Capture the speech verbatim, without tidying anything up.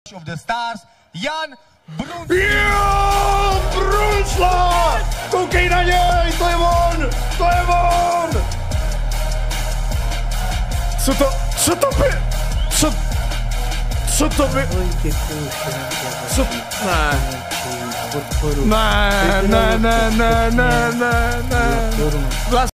of the Stars, Jan Brunslík. Jo, Brunsla! Koukej na něj, to je on! To je on! Co to, co to by, co, co to by, co, ne, ne, ne, ne, ne, ne, ne, ne,